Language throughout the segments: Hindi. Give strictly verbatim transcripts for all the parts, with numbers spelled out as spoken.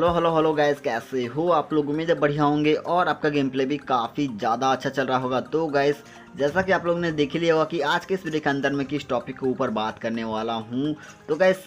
हेलो हेलो हेलो गाइस, कैसे हो आप लोग। उम्मीद है बढ़िया होंगे और आपका गेम प्ले भी काफ़ी ज़्यादा अच्छा चल रहा होगा। तो गाइस, जैसा कि आप लोगों ने देख लिया होगा कि आज के इस वीडियो के अंदर मैं किस टॉपिक के ऊपर बात करने वाला हूं। तो गाइस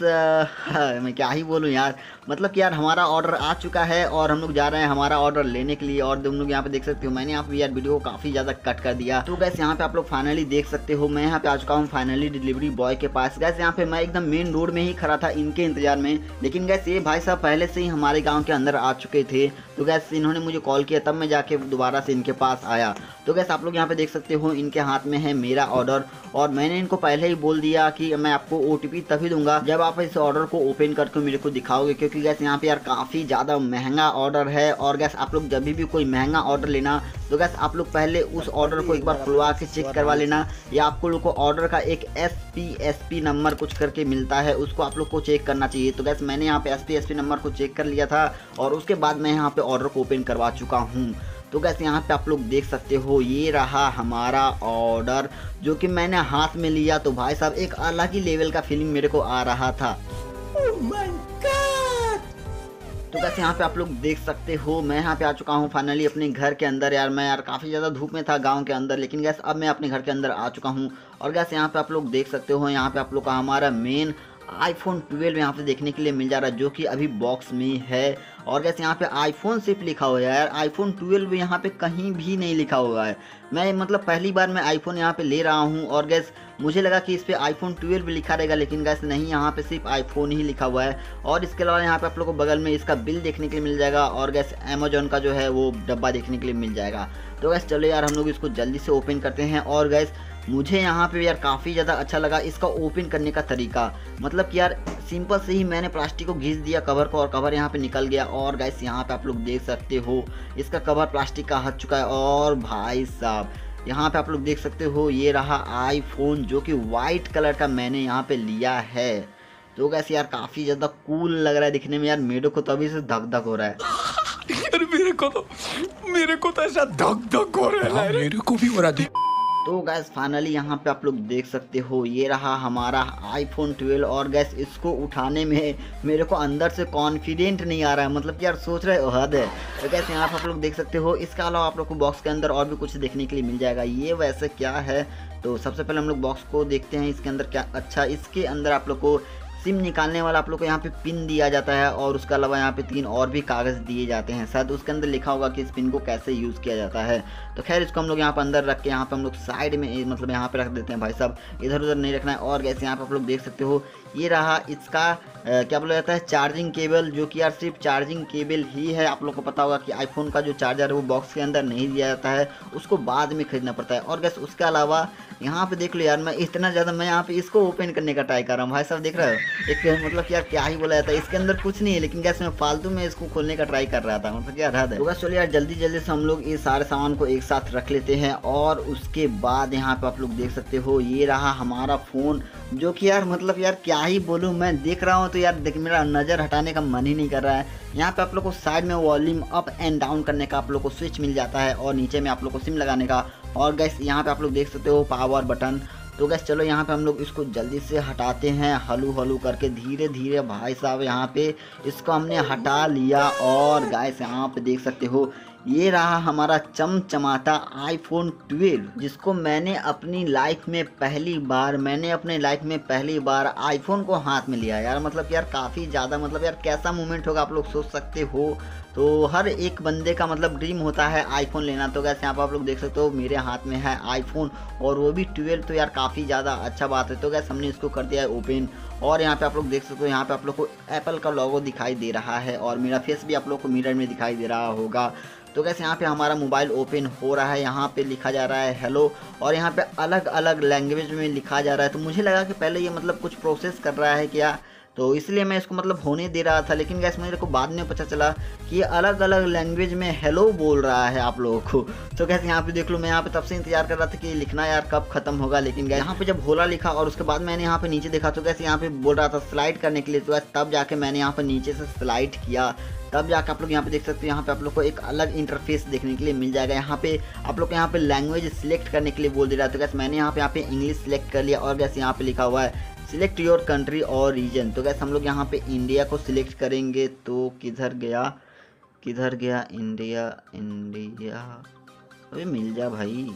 मैं क्या ही बोलूं यार, मतलब कि यार हमारा ऑर्डर आ चुका है और हम लोग जा रहे हैं हमारा ऑर्डर लेने के लिए। और तुम लोग यहाँ पे देख सकते हो, मैंने यहाँ पे यार वीडियो को काफ़ी ज़्यादा कट कर दिया। तो गाइस यहाँ पे आप लोग फाइनली देख सकते हो, मैं यहाँ पे आ चुका हूँ फाइनली डिलीवरी बॉय के पास। गाइस यहाँ पे मैं एकदम मेन रोड में ही खड़ा था इनके इंतजार में, लेकिन गाइस ये भाई साहब पहले से ही हमारे गाँव के अंदर आ चुके थे। तो गैस इन्होंने मुझे कॉल किया, तब मैं जाके दोबारा से इनके पास आया। तो गैस आप लोग यहाँ पे देख सकते हो, इनके हाथ में है मेरा ऑर्डर और मैंने इनको पहले ही बोल दिया कि मैं आपको ओटीपी तभी दूंगा जब आप इस ऑर्डर को ओपन करके मेरे को दिखाओगे, क्योंकि गैस यहाँ पे यार काफ़ी ज़्यादा महंगा ऑर्डर है। और गैस आप लोग जब भी कोई महंगा ऑर्डर लेना तो गैस आप लोग पहले उस ऑर्डर को एक बार खुलवा के चेक करवा लेना, या आपको लोग को ऑर्डर का एक S P S P number कुछ करके मिलता है, उसको आप लोग को चेक करना चाहिए। तो गैस मैंने यहाँ पे S P S P number को चेक कर लिया था और उसके बाद मैं यहाँ पे ऑर्डर को ओपन करवा चुका हूँ। तो गैस यहाँ पे आप लोग देख सकते हो, ये रहा हमारा ऑर्डर जो कि मैंने हाथ में लिया। तो भाई साहब एक अलग ही लेवल का फीलिंग मेरे को आ रहा था। oh my God! तो गैस यहाँ पे आप लोग देख सकते हो, मैं यहाँ पे आ चुका हूँ फाइनली अपने घर के अंदर। यार मैं यार काफ़ी ज़्यादा धूप में था गांव के अंदर, लेकिन गैस अब मैं अपने घर के अंदर आ चुका हूँ। और गैस यहाँ पे आप लोग देख सकते हो, यहाँ पे आप लोग का हमारा मेन आईफोन ट्वेल्व यहाँ पे देखने के लिए मिल जा रहा है, जो कि अभी बॉक्स में है। और गैस यहाँ पे आईफोन सिर्फ लिखा हुआ है यार, आईफोन ट्वेल्व यहाँ पे कहीं भी नहीं लिखा हुआ है। मैं मतलब पहली बार मैं आईफोन यहाँ पे ले रहा हूँ और गैस मुझे लगा कि इस पे आईफोन ट्वेल्व लिखा रहेगा, लेकिन गैस नहीं, यहाँ पे सिर्फ आईफोन ही लिखा हुआ है। और इसके अलावा यहाँ पे आप लोग को बगल में इसका बिल देखने के लिए मिल जाएगा और गैस अमेजोन का जो है वो डब्बा देखने के लिए मिल जाएगा। तो गैस चलो यार हम लोग इसको जल्दी से ओपन करते हैं। और गैस मुझे यहाँ पे यार काफ़ी ज़्यादा अच्छा लगा इसका ओपन करने का तरीका, मतलब कि यार सिंपल से ही मैंने प्लास्टिक को घिस दिया कवर को और कवर यहाँ पे निकल गया। और गैस यहाँ पे आप लोग देख सकते हो, इसका कवर प्लास्टिक का हट चुका है। और भाई साहब यहाँ पे आप लोग देख सकते हो, ये रहा आईफोन जो कि वाइट कलर का मैंने यहाँ पे लिया है। तो गैस यार काफ़ी ज़्यादा कूल लग रहा है दिखने में यार, मेरे को तो अभी से धक धक हो रहा है। यार मेरे को तो मेरे को तो ऐसा धक धक हो रहा है, मेरे को भी हो रहा है। तो गैस फाइनली यहाँ पे आप लोग देख सकते हो, ये रहा हमारा आईफोन ट्वेल्व। और गैस इसको उठाने में मेरे को अंदर से कॉन्फिडेंट नहीं आ रहा है, मतलब कि यार सोच रहे हो हद है। तो गैस यहाँ पे आप लोग देख सकते हो, इसके अलावा आप लोग को बॉक्स के अंदर और भी कुछ देखने के लिए मिल जाएगा। ये वैसे क्या है, तो सबसे पहले हम लोग बॉक्स को देखते हैं इसके अंदर क्या। अच्छा, इसके अंदर आप लोग को सिम निकालने वाला आप लोग को यहाँ पे पिन दिया जाता है और उसके अलावा यहाँ पे तीन और भी कागज़ दिए जाते हैं, शायद उसके अंदर लिखा होगा कि इस पिन को कैसे यूज़ किया जाता है। तो खैर इसको हम लोग यहाँ पे अंदर रख के यहाँ पे हम लोग साइड में मतलब यहाँ पे रख देते हैं भाई साहब, इधर उधर नहीं रखना है। और गैस यहाँ पे आप लोग देख सकते हो, ये रहा इसका आ, क्या बोला जाता है, चार्जिंग केबल, जो कि यार सिर्फ चार्जिंग केबल ही है। आप लोग को पता होगा कि आईफोन का जो चार्जर है वो बॉक्स के अंदर नहीं दिया जाता है, उसको बाद में खरीदना पड़ता है। और गैस उसके अलावा यहाँ पे देख लो यार, मैं इतना ज़्यादा मैं यहाँ पे इसको ओपन करने का ट्राई कर रहा हूँ भाई साहब, देख रहे हो। एक मतलब यार क्या ही बोला जाता है, इसके अंदर कुछ नहीं है, लेकिन गैस मैं फालतू में इसको खोलने का ट्राई कर रहा था, मतलब क्या रहा है। तो बस चलिए यार जल्दी जल्दी से हम लोग ये सारे सामान को एक साथ रख लेते हैं। और उसके बाद यहाँ पे आप लोग देख सकते हो, ये रहा हमारा फ़ोन, जो कि यार मतलब यार क्या ही बोलूँ, मैं देख रहा हूँ तो यार देख मेरा नज़र हटाने का मन ही नहीं कर रहा है। यहाँ पे आप लोग को साइड में वॉल्यूम अप एंड डाउन करने का आप लोग को स्विच मिल जाता है और नीचे में आप लोग को सिम लगाने का। और गैस यहाँ पे आप लोग देख सकते हो पावर बटन। तो गैस चलो यहाँ पे हम लोग इसको जल्दी से हटाते हैं, हलू हलू करके धीरे धीरे भाई साहब। यहाँ पे इसको हमने हटा लिया और गैस यहाँ पे देख सकते हो, ये रहा हमारा चमचमाता आईफोन ट्वेल्व, जिसको मैंने अपनी लाइफ में पहली बार मैंने अपने लाइफ में पहली बार आईफोन को हाथ में लिया यार। मतलब यार काफ़ी ज़्यादा मतलब यार कैसा मोमेंट होगा आप लोग सोच सकते हो। तो हर एक बंदे का मतलब ड्रीम होता है आईफोन लेना। तो गैस यहाँ पर आप लोग देख सकते हो, मेरे हाथ में है आईफोन और वो भी ट्वेल्व, तो यार काफ़ी ज़्यादा अच्छा बात है। तो गैस हमने इसको कर दिया है ओपन। और यहाँ पे आप लोग देख सकते हो, यहाँ पे आप लोग को एप्पल का लोगो दिखाई दे रहा है और मेरा फेस भी आप लोग को मिरर में दिखाई दे रहा होगा। तो गैस यहाँ पे हमारा मोबाइल ओपन हो रहा है, यहाँ पे लिखा जा रहा है हेलो, और यहाँ पे अलग अलग लैंग्वेज में लिखा जा रहा है। तो मुझे लगा कि पहले ये मतलब कुछ प्रोसेस कर रहा है क्या, तो इसलिए मैं इसको मतलब होने दे रहा था, लेकिन गैस मेरे को बाद में पता चला कि ये अलग अलग लैंग्वेज में हेलो बोल रहा है आप लोगों को। तो गैस यहाँ पे देख लो, मैं यहाँ पे तब से इंतजार कर रहा था कि लिखना यार कब खत्म होगा, लेकिन गैस यहाँ पे जब होला लिखा और उसके बाद मैंने यहाँ पे नीचे देखा तो गैस यहाँ पे बोल रहा था स्लाइड करने के लिए। तो गैस तब जाके मैंने यहाँ पे नीचे से स्लाइड किया, तब जाकर आप लोग यहाँ पे देख सकते हो, यहाँ पे आप लोग को एक अलग इंटरफेस देखने के लिए मिल जाएगा। यहाँ पे आप लोग को यहाँ पे लैंग्वेज सिलेक्ट करने के लिए बोल दे रहा है। तो गैस मैंने यहाँ पे यहाँ पे इंग्लिश सिलेक्ट कर लिया और गैस यहाँ पे लिखा हुआ है सिलेक्ट योर कंट्री और रीजन। तो गैस हम लोग यहाँ पे इंडिया को सिलेक्ट करेंगे। तो किधर गया किधर गया इंडिया इंडिया अभी मिल जा भाई,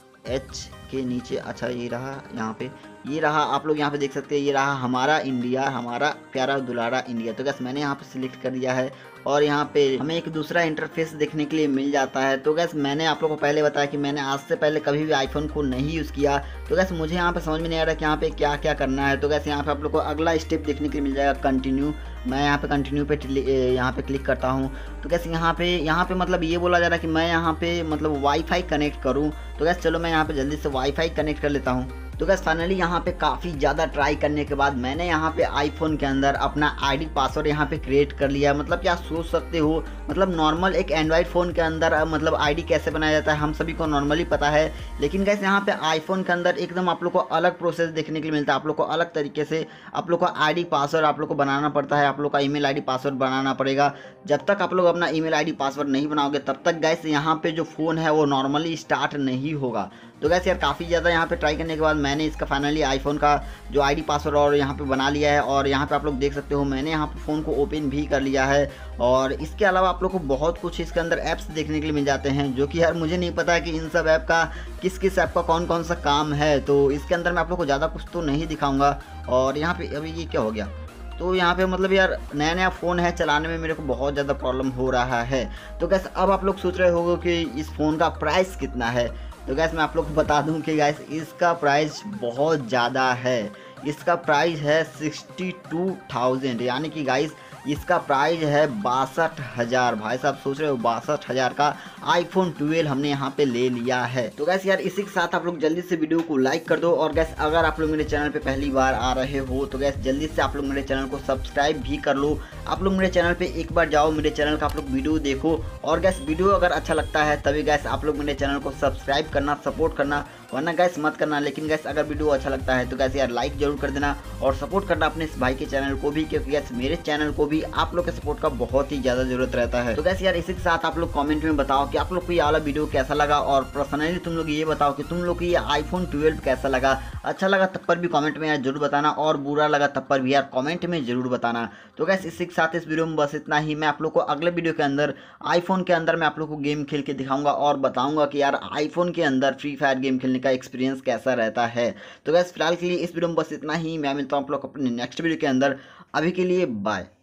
एच के नीचे। अच्छा ये रहा, यहाँ पे ये रहा, आप लोग यहाँ पे देख सकते हैं, ये रहा हमारा इंडिया, हमारा प्यारा दुलारा इंडिया। तो गैस मैंने यहाँ पे सिलेक्ट कर दिया है और यहाँ पे हमें एक दूसरा इंटरफेस देखने के लिए मिल जाता है। तो गैस मैंने आप लोगों को पहले बताया कि मैंने आज से पहले कभी भी आईफोन को नहीं यूज़ किया। तो गैस मुझे यहाँ पे समझ में नहीं आ रहा कि यहाँ पे क्या क्या करना है। तो गैस यहाँ पे आप लोग को अगला स्टेप देखने के लिए मिल जाएगा, कंटिन्यू। मैं यहाँ पे कंटिन्यू पे यहाँ पे क्लिक करता हूँ। तो गैस यहाँ पे यहाँ पे मतलब ये बोला जा रहा है कि मैं यहाँ पे मतलब वाईफाई कनेक्ट करूँ। तो गैस चलो मैं यहाँ पे जल्दी से वाईफाई कनेक्ट कर लेता हूँ। तो गैस फाइनली यहाँ पे काफ़ी ज़्यादा ट्राई करने के बाद मैंने यहाँ पे आईफोन के अंदर अपना आईडी पासवर्ड यहाँ पे क्रिएट कर लिया। मतलब क्या सोच सकते हो, मतलब नॉर्मल एक एंड्रॉइड फ़ोन के अंदर मतलब आईडी कैसे बनाया जाता है हम सभी को नॉर्मली पता है, लेकिन गैस यहाँ पे आईफोन के अंदर एकदम आप लोग को अलग प्रोसेस देखने के लिए मिलता है। आप लोग को अलग तरीके से आप लोग को आईडी पासवर्ड आप लोग को बनाना पड़ता है, आप लोग का ईमेल आईडी पासवर्ड बनाना पड़ेगा। जब तक आप लोग अपना ईमेल आईडी पासवर्ड नहीं बनाओगे तब तक गैस यहाँ पे जो फ़ोन है वो नॉर्मली स्टार्ट नहीं होगा। तो गैस यार काफ़ी ज़्यादा यहाँ पे ट्राई करने के बाद मैंने इसका फाइनली आईफोन का जो आईडी पासवर्ड और यहाँ पे बना लिया है। और यहाँ पे आप लोग देख सकते हो मैंने यहाँ पे फ़ोन को ओपन भी कर लिया है। और इसके अलावा आप लोग को बहुत कुछ इसके अंदर ऐप्स देखने के लिए मिल जाते हैं, जो कि यार मुझे नहीं पता है कि इन सब ऐप का किस किस ऐप का कौन कौन सा काम है। तो इसके अंदर मैं आप लोग को ज़्यादा कुछ तो नहीं दिखाऊँगा। और यहाँ पर अभी ये क्या हो गया, तो यहाँ पे मतलब यार नया नया फ़ोन है, चलाने में मेरे को बहुत ज़्यादा प्रॉब्लम हो रहा है। तो गैस अब आप लोग सोच रहे होंगे कि इस फ़ोन का प्राइस कितना है। तो गैस मैं आप लोग को बता दूं कि गैस इसका प्राइस बहुत ज़्यादा है। इसका प्राइस है सिक्सटी टू थाउजेंड, यानी कि गाइस इसका प्राइस है बासठ हज़ार। भाई साहब सोच रहे हो बासठ हज़ार का आईफोन ट्वेल्व हमने यहाँ पे ले लिया है। तो गैस यार इसी के साथ आप लोग जल्दी से वीडियो को लाइक कर दो। और गैस अगर आप लोग मेरे चैनल पे पहली बार आ रहे हो तो गैस जल्दी से आप लोग मेरे चैनल को सब्सक्राइब भी कर लो। आप लोग मेरे चैनल पे एक बार जाओ, मेरे चैनल का आप लोग वीडियो देखो। और गैस वीडियो अगर अच्छा लगता है तभी गैस आप लोग मेरे चैनल को सब्सक्राइब करना, सपोर्ट करना, वरना गैस मत करना। लेकिन गैस अगर वीडियो अच्छा लगता है तो गैस यार लाइक जरूर कर देना और सपोर्ट करना अपने इस भाई के चैनल को भी, क्योंकि गैस मेरे चैनल को भी आप लोग के सपोर्ट का बहुत ही ज़्यादा जरूरत रहता है। तो गैस यार इसी के साथ आप लोग कमेंट में बताओ कि आप लोग को ये वाला वीडियो कैसा लगा। और पर्सनली तुम लोग ये बताओ कि तुम लोग को ये आईफोन ट्वेल्व कैसा लगा। अच्छा लगा तब पर भी कमेंट में यार जरूर बताना, और बुरा लगा तब पर भी यार कमेंट में जरूर बताना। तो गैस इसी के साथ इस वीडियो में बस इतना ही। मैं आप लोग को अगले वीडियो के अंदर आईफोन के अंदर मैं आप लोग को गेम खेल के दिखाऊंगा और बताऊंगा कि यार आईफोन के अंदर फ्री फायर गेम खेलने का एक्सपीरियंस कैसा रहता है। तो गैस फिलहाल के लिए इस वीडियो में बस इतना ही। मैं मिलता हूँ आप लोग अपने नेक्स्ट वीडियो के अंदर। अभी के लिए बाय।